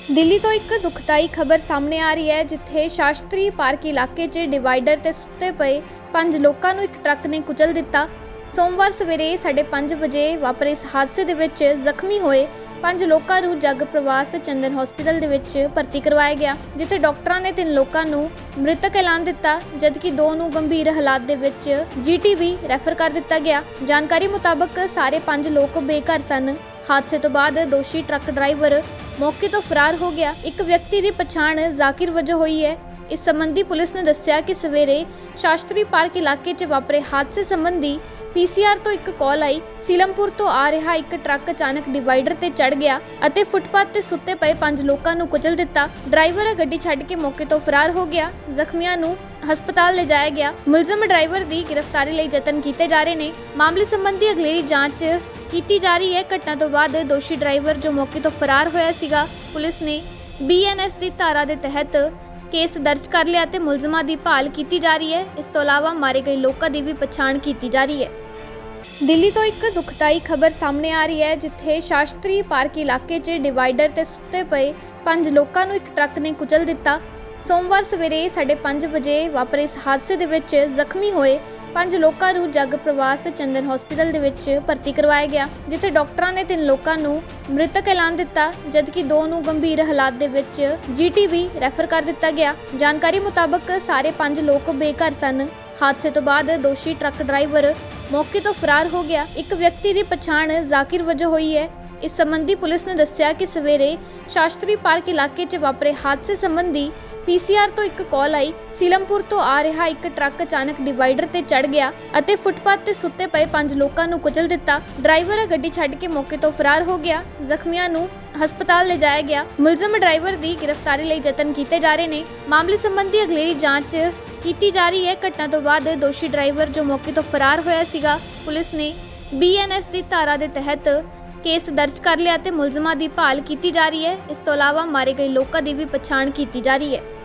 दिल्ली तो एक दुखदाई खबर सामने आ रही है जिथे शास्त्री पार्क इलाके 'च डिवाइडर ते सुत्ते पे 5 लोगों को एक ट्रक ने कुचल दिता। सोमवार सवेरे 5:30 बजे वापरे इस हादसे दे विच जख्मी होए 5 लोगों को जग प्रवास चंदन हॉस्पिटल दे विच भर्ती करवाया गया, जिथे डॉक्टरां ने 3 लोगों को मृतक ऐलान दिता, जबकि 2 नूं गंभीर हालात दे विच GTB रैफर कर दिता गया। जानकारी मुताबक सारे 5 लोग बेघर सन। हादसे तो बाद दोषी ट्रक ड्राइवर मौके तो फरार हो गया। एक व्यक्ति की पछाण जाकिर वजों हुई है। इस संबंधी पुलिस ने दस्सिया कि सवेरे शास्त्री पार्क इलाके 'च वापरे हादसे संबंधी PCR तो एक कॉल आई। सीलमपुर तो आ रहा एक ट्रक अचानक डिवाइडर ते चढ़ गया अते फुटपाथ ते सुत्ते पए 5 लोगों को कुचल दिता। ड्राइवर गड्डी छड्ड के मौके तो फरार हो गया। जख्मियां नूं हस्पताल ले जाया गया। मुलजम ड्राइवर की गिरफ्तारी लई यतन किए जा रहे ने। मामले संबंधी अगलेरी जांच की जा रही है। घटना तो बाद दोषी ड्राइवर जो मौके तो फरार होया सीगा, पुलिस ने BNS की धारा के तहत केस दर्ज कर लिया ते मुलजमां की भाल की जा रही है। इस तो अलावा मारे गए लोगों की भी पछाण की जा रही है। दिल्ली तो एक दुखदाई खबर सामने आ रही है जिथे शास्त्री पार्क इलाके 'च डिवाइडर ते सुत्ते पे 5 लोगों को एक ट्रक ने कुचल दिता। सोमवार सवेरे 5:30 बजे वापरे इस हादसे दे विच जख्मी होए 5 लोगों को जग प्रवास चंदन हॉस्पिटल दे विच भर्ती करवाया गया, जिथे डॉक्टरां ने 3 लोगों को मृतक ऐलान दिता, जबकि 2 नूं गंभीर हालात दे विच GTB रैफर कर दिता गया। जानकारी मुताबक सारे 5 लोग बेघर सन। हादसे तो बाद दोषी ट्रक ड्राइवर मौके तो फरार हो गया। एक व्यक्ति की पछाण जाकिर वजों हुई है। इस संबंधी पुलिस ने दस्सिया कि सवेरे शास्त्री पार्क इलाके 'च वापरे हादसे संबंधी PCR तो एक कॉल आई। सीलमपुर तो आ रहा एक ट्रक अचानक डिवाइडर ते चढ़ गया अते फुटपाथ ते सुत्ते पए 5 लोगों को कुचल दिता। ड्राइवर गड्डी छड्ड के मौके तो फरार हो गया। जख्मियां नूं हस्पताल ले जाया गया। मुलजम ड्राइवर की गिरफ्तारी लई यतन किए जा रहे ने। मामले संबंधी अगलेरी जांच की जा रही है। घटना तो बाद दोषी ड्राइवर जो मौके तो फरार होया सीगा, पुलिस ने BNS की धारा के तहत केस दर्ज कर लिया ते मुलजमां की भाल की जा रही है। इस तो अलावा मारे गए लोगों की भी पछाण की जा रही है।